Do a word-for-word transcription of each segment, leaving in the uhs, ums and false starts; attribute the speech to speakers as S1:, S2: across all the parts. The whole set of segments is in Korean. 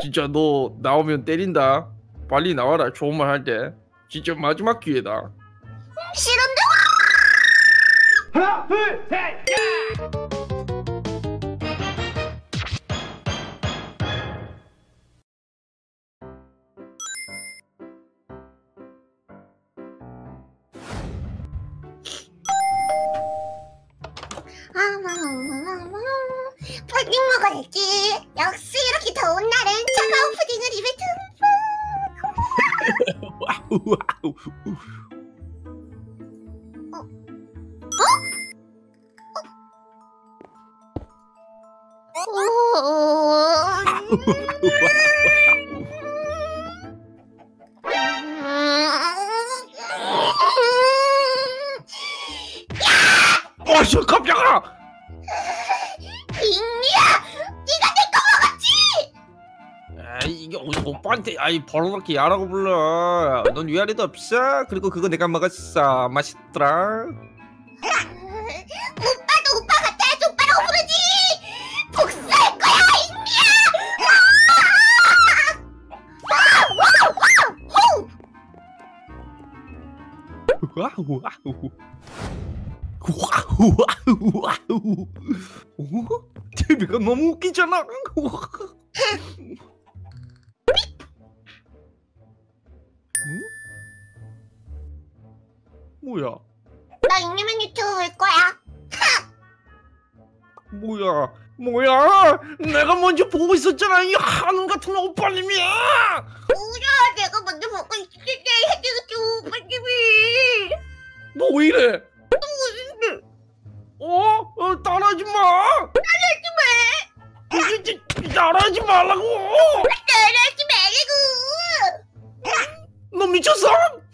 S1: 진짜 너 나오면 때린다. 빨리 나와라. 좋은 말 할 때. 진짜 마지막 기회다.
S2: 싫은데.
S3: 하나, 둘, 셋, 야!
S2: 푸딩 먹어야지. 역시 이렇게 더운 날은 차가운 푸딩을 입에 듬뿍.
S1: 와우 와우. 어, 저 깜짝아!
S2: 잉리야, 네가 내 거 먹었지?
S1: 아, 이게 어디 오빠한테 아이 버럭이 야라고 불러. 넌 위아래도 없어? 그리고 그거 내가 먹었어. 맛있더라.
S2: 오빠도 오빠 같아야지 오빠라고 부르지. 복수할 거야, 잉리야.
S1: 와우 와우. 와우 와우 와우. 오? 티비가 너무 웃기잖아. 응? 뭐야?
S2: 나 잉리맨 유튜브 볼 거야.
S1: 뭐야? 뭐야? 내가 먼저 보고 있었잖아. 이 한우 같은 오빠님이야.
S2: 뭐야, 내가 먼저 먹고 있을게. 해주죠, 오빠님이.
S1: 너 왜 이래? 어? 어 따라하지 마.
S2: 따라하지 마.
S1: 이게 따라하지 말라고.
S2: 따라하지 말라고.
S1: 너 미쳤어?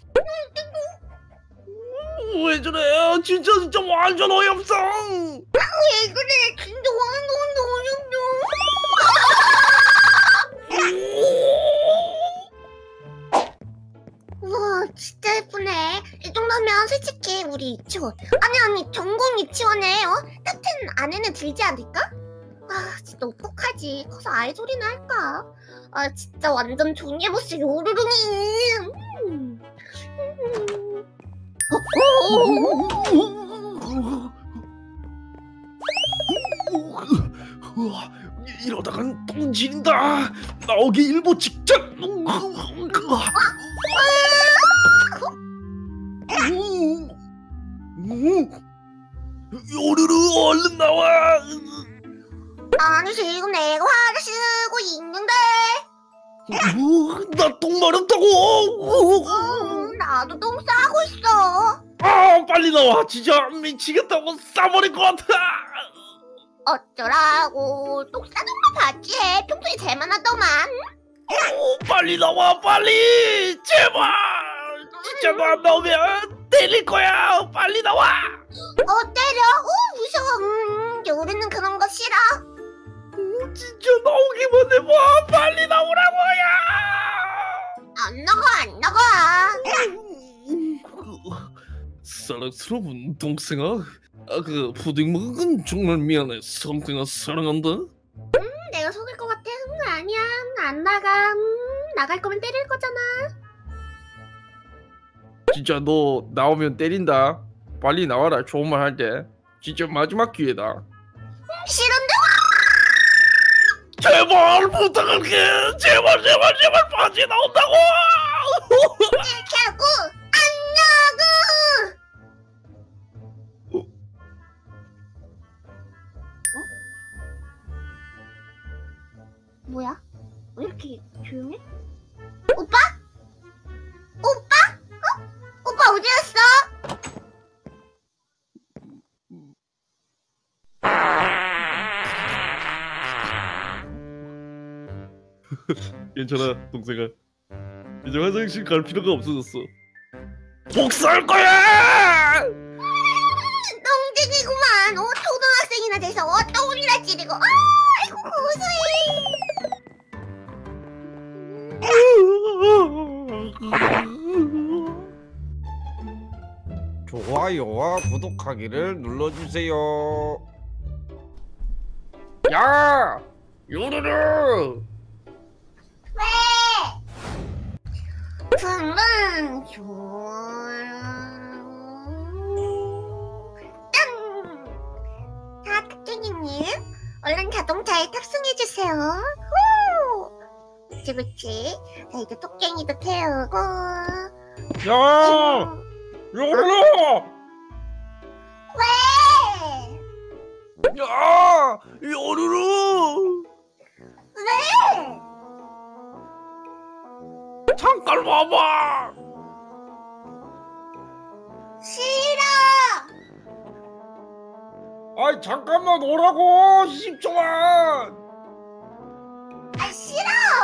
S1: 왜 저래? 진짜 진짜 완전 어이없어.
S2: 왜 그래? 진짜 완전 어렵다. 우와, 진짜 예쁘네. 이 정도면 솔직히 우리 유치원, 아니 아니 전공 유치원에 어? 같은 안에는 들지 않을까? 아 진짜 어떡하지? 커서 아이돌이나 할까? 아 진짜 완전 종이버스 요루루니. 음. 음.
S1: 우와, 이러다간 똥진다. 나오기 일보 직전. 요르르 얼른 나와.
S2: 아니 지금 내가 화를 쓰고 있는데.
S1: 나 똥 마렵다고.
S2: 음, 나도 똥 싸고 있어.
S1: 아 빨리 나와. 진짜 미치겠다고. 싸버릴 것 같아.
S2: 어쩌라고. 똥 싸는 거 봤지? 평소에 재만 하더만.
S1: 오, 빨리 나와 빨리. 제발. 진짜 너 안 나오면 때릴 거야. 빨리 나와.
S2: 어 때려? 어 무서워. 음, 요리는 그런 거 싫어.
S1: 오, 진짜 나오기만 해봐. 빨리 나오라고요.
S2: 안 나가 안 나가.
S1: 사랑스러운 동생아. 아, 그 푸딩 먹은 건 정말 미안해. 성땡아 사랑한다.
S2: 음, 내가 속을 것 같아. 음, 아니야 안 나가. 음, 나갈 거면 때릴 거잖아.
S1: 진짜 너 나오면 때린다. 빨리 나와라. 좋은 말 할 때. 진짜 마지막 기회다.
S2: 싫은데.
S1: 제발 부탁할게. 제발 제발 제발 바지 나온다고.
S2: 이렇게 하고 안 나가. 어? 뭐야? 왜 이렇게 조용해? 오빠? 오빠? 어? 오빠 어디 갔어?
S1: 괜찮아 동생아. 이제 화장실 갈 필요가 없어졌어. 복수할 거야.
S2: 똥쟁이구만. 어, 초등학생이나 돼서 어, 똥이나 찌르고. 아, 아이고 고소해.
S1: 좋아요와 구독하기를 눌러주세요. 야! 요르르!
S2: 그치 그치. 자 이제 토깽이도 태우고.
S1: 야! 요루루!
S2: 왜?
S1: 야! 요루루!
S2: 왜?
S1: 잠깐 와봐!
S2: 싫어.
S1: 아이 잠깐만 오라고! 십 초만!
S2: 아 싫어.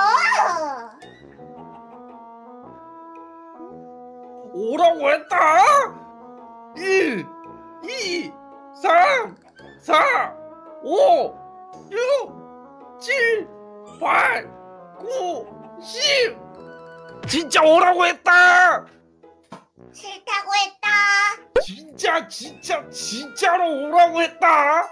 S1: 오라고 했다! 일, 이, 삼, 사, 오, 육, 칠, 팔, 구, 십! 진짜 오라고 했다!
S2: 싫다고 했다.
S1: 진짜 진짜 진짜로 오라고 했다!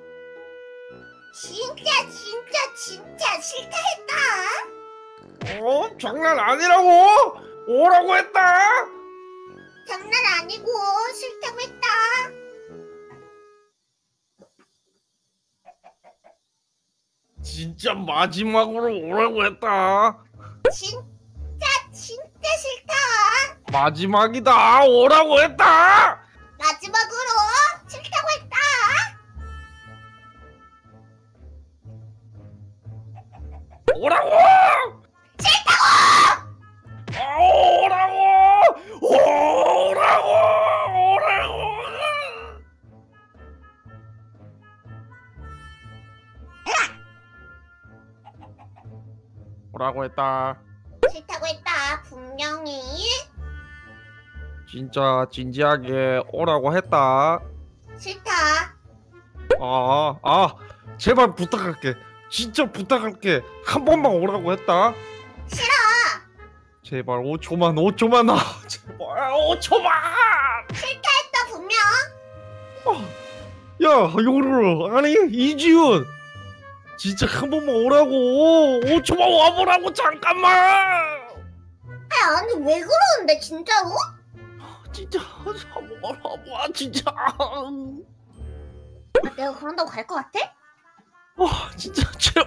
S2: 진짜 진짜 진짜 싫다 했다.
S1: 어? 장난 아니라고! 오라고 했다!
S2: 장난 아니고 싫다고 했다.
S1: 진짜 마지막으로 오라고 했다!
S2: 진짜 진짜 싫다.
S1: 마지막이다! 오라고 했다!
S2: 마지막으로 싫다고 했다.
S1: 오라고!
S2: 싫다고.
S1: 아, 오라고! 오라고! 오라고! 오라고 했다.
S2: 싫다고 했다. 분명히.
S1: 진짜 진지하게 오라고 했다.
S2: 싫다.
S1: 아, 아, 제발 부탁할게. 진짜 부탁할게. 한 번만 오라고 했다.
S2: 싫어.
S1: 제발 오 초만, 오 초만. 아, 제발 오 초만.
S2: 싫다 했다 분명.
S1: 야, 요루 아니 이지훈. 진짜 한 번만 오라고. 오 초만 와보라고 잠깐만.
S2: 아 아니 왜 그러는데 진짜로?
S1: 진짜 한 번만 와봐 진짜.
S2: 아, 내가 그런다고 갈 것 같아?
S1: 와 진짜 제발.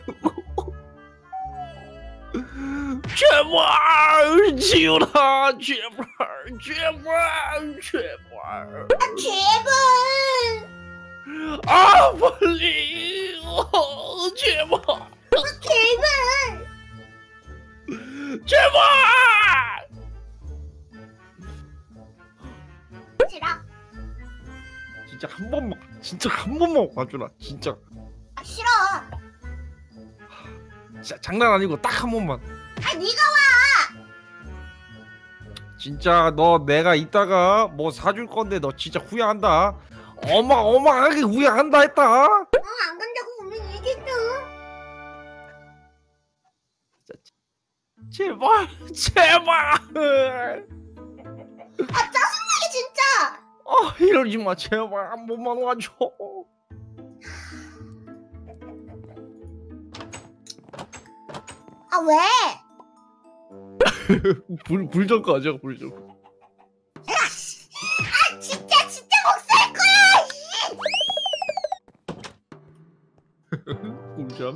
S1: 제발 지훈아 제발 제발 제발.
S2: 아 제발.
S1: 아 빨리. 어, 제발
S2: 아 제발.
S1: 제발.
S2: 싫어.
S1: 진짜 한 번만 진짜 한 번만 와주라 진짜.
S2: 아 싫어.
S1: 진짜 장난 아니고 딱 한 번만.
S2: 아 네가 와.
S1: 진짜 너 내가 이따가 뭐 사줄 건데 너 진짜 후회한다. 어마어마하게 후회한다 했다.
S2: 어, 안 간다고 오면 얘기했어.
S1: 제발 제발.
S2: 아 짜증나게 진짜.
S1: 아 이러지 마 제발 한 번만 와줘.
S2: 아 왜?
S1: 불 불전 꺼져 불전.
S2: 아 진짜 진짜 목살 거야.
S1: 불전.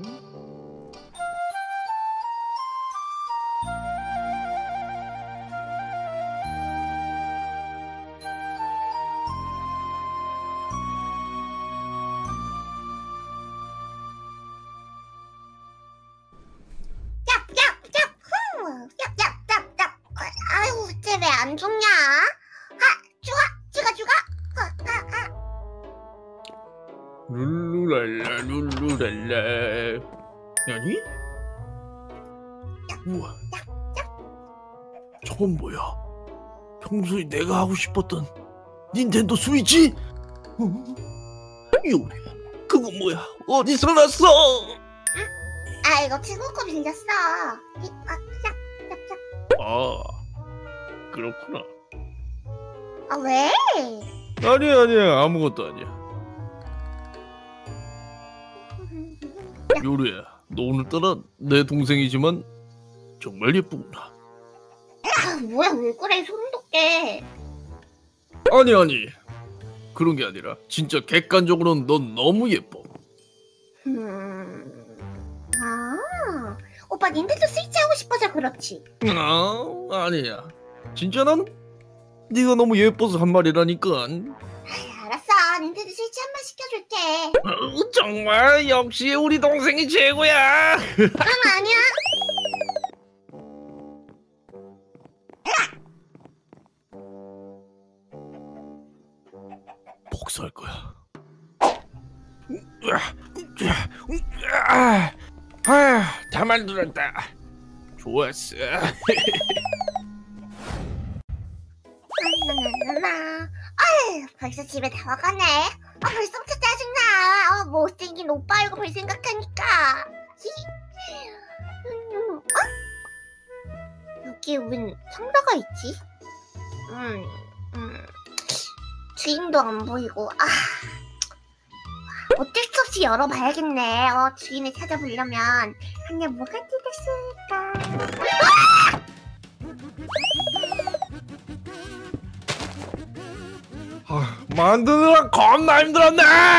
S2: 얍얍얍 후. 얍얍얍얍. 아유 쟤 왜 안 죽냐? 아 죽어 죽어 죽어. 아, 아, 아.
S1: 룰루랄라 룰루랄라. 아니? 우와. 저건 뭐야? 평소에 내가 하고 싶었던 닌텐도 스위치? 어? 요래. 그건 뭐야? 어디서 났어?
S2: 아 이거 친구 거 빌렸어. 이, 아, 얍얍얍.
S1: 아, 그렇구나.
S2: 아 왜?
S1: 아니야 아니야 아무것도 아니야. 요리야, 너 오늘따라 내 동생이지만 정말 예쁘구나.
S2: 아 뭐야 왜 그래 소름 돋게.
S1: 아니 아니 그런 게 아니라 진짜 객관적으로는 넌 너무 예뻐.
S2: 음. 아 오빠 오빠 닌텐도 스위치 하고 싶어서 그렇지.
S1: 어, 아니야. 진짜 난 네가 너무 예뻐서 한 말이라니까.
S2: 알았어, 닌텐도 스위치 한 번 시켜줄게.
S1: 어, 정말 역시 우리 동생이 최고야.
S2: 응, 아니야.
S1: 복수할 거야. 아, 아, 다 만들었다. 좋았어.
S2: 나나나나. 아휴, 벌써 집에 다 와가네. 아, 벌써부터 짜증나. 아, 못생긴 오빠 이거 볼 생각하니까. 히. 음, 어? 여기 웬 상자가 있지? 음, 음. 주인도 안 보이고. 아, 어쩔 수 없이 열어봐야겠네. 어, 주인을 찾아보려면 한데 뭐가 뜯었을까?
S1: 아, 만드느라 겁나 힘들었네.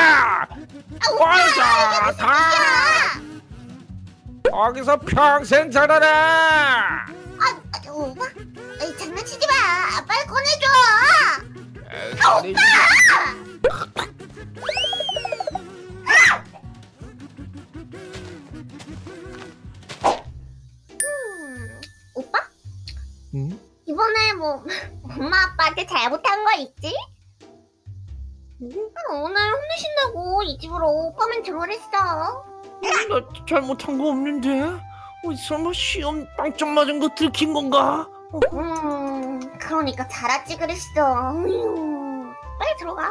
S1: 와자 다 거기서 평생 살아라.
S2: 아, 아, 오빠? 에이, 장난치지 마. 빨리 꺼내줘. 아, 오빠! 음, 오빠?
S1: 응?
S2: 이번에 뭐 엄마 아빠한테 잘못한 거 있지? 오늘 혼내신다고 이 집으로 오빠만 들어오랬어.
S1: 나 잘못한 거 없는데. 어, 설마 시험 빵점 맞은 거 들킨 건가? 어,
S2: 음, 그러니까 잘하지 그랬어. 어휴, 빨리 들어가.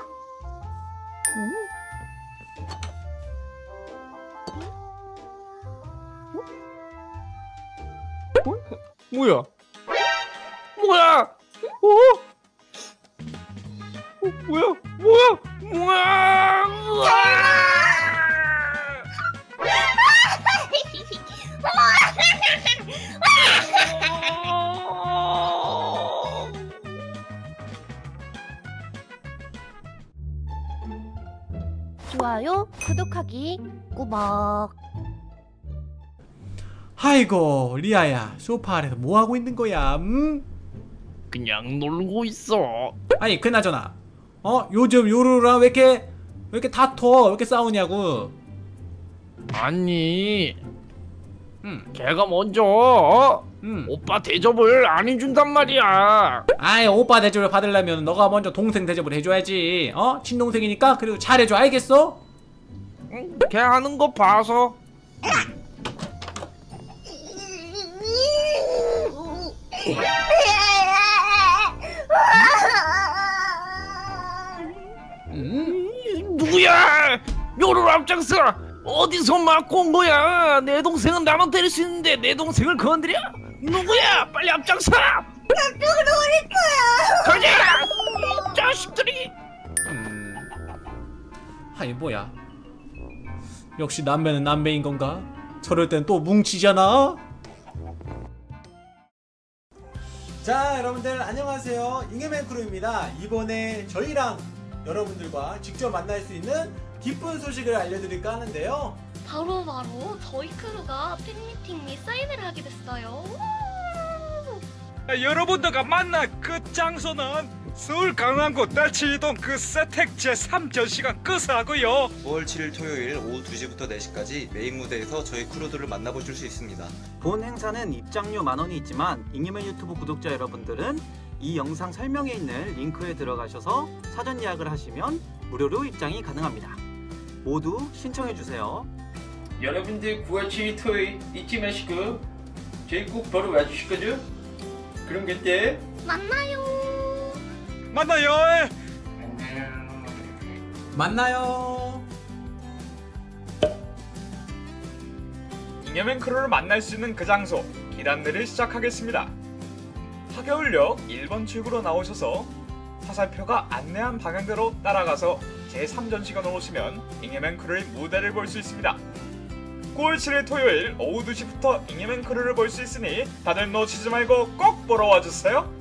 S1: 뭐야? 뭐야? 어? 어, 뭐야? 뭐야? 뭐야?
S3: 좋아요, 구독하기 꾸벅.
S4: 아이고 리아야 소파 아래서 뭐하고 있는 거야? 음?
S1: 그냥 놀고 있어.
S4: 아니 그나저나 어? 요즘 요루랑 왜 이렇게 왜 이렇게 다퉈? 왜 이렇게 싸우냐고.
S1: 아니,
S4: 음,
S1: 걔가 먼저 어?
S4: 음.
S1: 오빠 대접을 안 해준단 말이야.
S4: 아이 오빠 대접을 받으려면 너가 먼저 동생 대접을 해줘야지. 어? 친동생이니까 그래도 잘해줘. 알겠어?
S1: 응, 걔 하는 거 봐서. 음, 누구야? 요를 앞장서. 어디서 맞고 온 거야? 내 동생은 나만 때릴 수 있는데 내 동생을 건드려? 누구야? 빨리 앞장서.
S2: 저쪽으로 오를 거야.
S1: 가자. 이 자식들이.
S4: 음. 아니 뭐야? 역시 남매는 남매인 건가? 저럴 땐 또 뭉치잖아. 자 여러분들 안녕하세요. 잉여맨 크루입니다. 이번에 저희랑 여러분들과 직접 만날 수 있는 기쁜 소식을 알려드릴까 하는데요.
S3: 바로 바로 저희 크루가 팬미팅 및 사인회를 하게 됐어요.
S5: 여러분들과 만날 그 장소는 서울 강남구 딸치동 그 세택 제삼 전시관 끝하고요.
S6: 구월 칠일 토요일 오후 두 시부터 네 시까지 메인 무대에서 저희 크루들을 만나보실 수 있습니다.
S7: 본 행사는 입장료 만원이 있지만 잉여맨 유튜브 구독자 여러분들은 이 영상 설명에 있는 링크에 들어가셔서 사전 예약을 하시면 무료로 입장이 가능합니다. 모두 신청해주세요.
S8: 여러분들 구월 칠일 토요일 잊지 마시고 저희 꼭 보러 와주실 거죠? 그럼 그때
S3: 만나요.
S5: 만나요.
S4: 만나요.
S5: 잉여맨 크루를 만날 수 있는 그 장소 기단내를 시작하겠습니다. 하겨울역 일 번 출구로 나오셔서 화살표가 안내한 방향대로 따라가서 제삼 전시관으로 오시면 잉여맨 크루의 무대를 볼 수 있습니다. 구월 칠일 토요일 오후 두 시부터 잉여맨 크루를 볼 수 있으니 다들 놓치지 말고 꼭 보러 와주세요.